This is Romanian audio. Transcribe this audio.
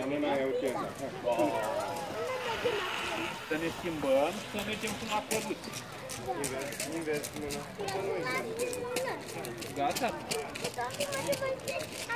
Mâna e ok. Să ne schimbăm și să mergem cum a părut. Invers mâna. Gata?